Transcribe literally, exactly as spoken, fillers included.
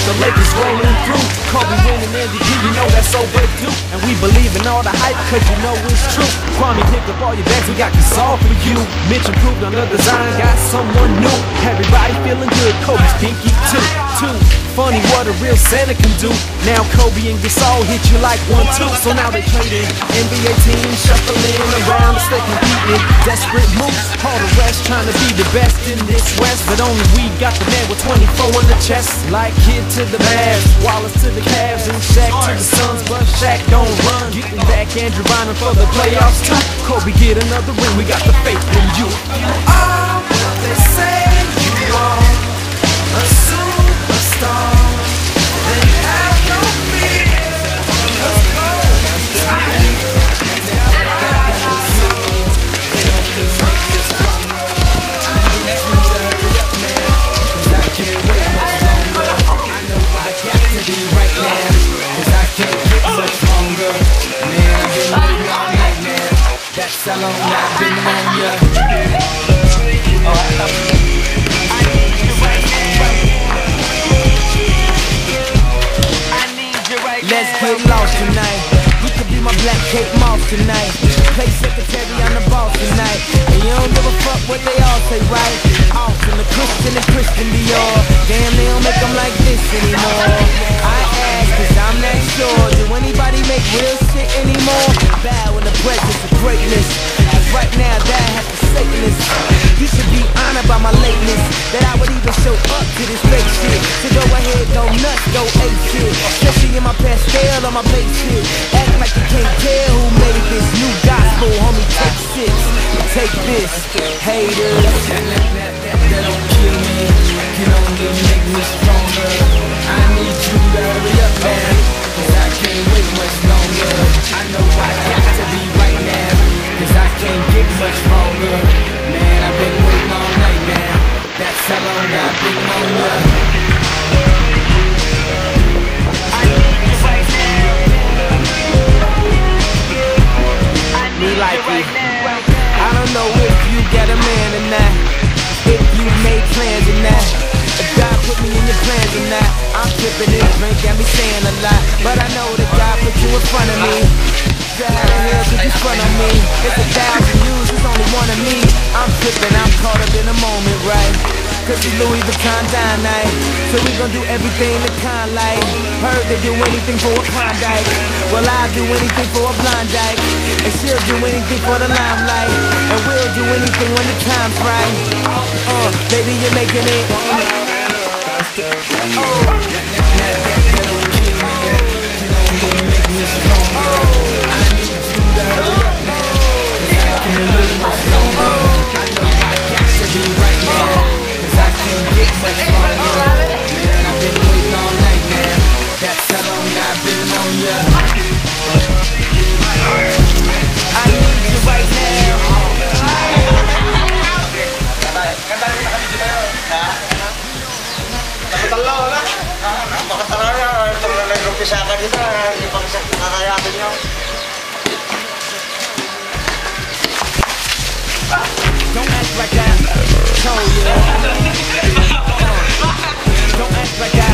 the Lakers rolling through. Kobe winning M V P, you know that's overdue. And we believe in all the hype, cause you know it's true. Kwame picked up all your bags, we got this all for you. Mitch improved on the design, got someone new. Everybody feeling good, Kobe's pinky too. Too funny what a real Santa can do. Now Kobe and Gasol hit you like one, two. So now they trading N B A teams, shuffling around to stay competing. Desperate moves, all the rest trying to be the best in this West. But only we got the man with twenty-four on the chest. Like Kid to the Mavs, Wallace to the Cavs, and Shaq to the Suns. But Shaq don't run. Getting back Andrew Bynum for the playoffs too. Kobe get another ring, we got the faith in you. Oh, they say you are a superstar. They have no fear. Let's go. That's how long I've been on ya. I need you right now. I need you right now. Let's get lost tonight. You could be my black Kate Moss tonight. Play secretary on the boss tonight. And you don't give a fuck what they all say, right? Off in the Christian and Christian Dior. Damn, they don't make them like this anymore. I ask, cause I'm not sure. Do anybody make real shit anymore? Bow in the presence of greatness. Cause right now that has forsaken us. You should be honored by my lateness. That I would even show up to this fake shit. So go ahead, go nuts, go ape shit. Especially in my pastel on my plate shit. Act like you can't tell who made this new gospel, homie. Take six, take this, haters. That, that, that, that don't kill me, can only make me stronger. I need you to hurry up, man, cause I can't wait much longer. I know I got to be right now, cause I can't get much longer. Man, I've been waiting all night now. That's how long I've been on ya. I need you right now. I need like you right it. now. I don't know if you got a man or not, if you made plans or not, if God put me in your plans or not. I'm tripping, this drink got me saying a lot, but I know that God put you in front of me. How the hell could you front on me? It's a thousand views, it's only one of me. I'm tripping, I'm caught up in the moment, right? Cause it's Louis Vuitton dine night, so we gon' do everything the kind like. Heard they do anything for a Klondike. Well, I'll do anything for a blind dyke, and she'll do anything for the limelight, and we'll do anything when the time's right. Uh, baby, you're making it. Pisahkan kita, di bangsa kakayatin nyo. Don't act like I told you. Don't act like I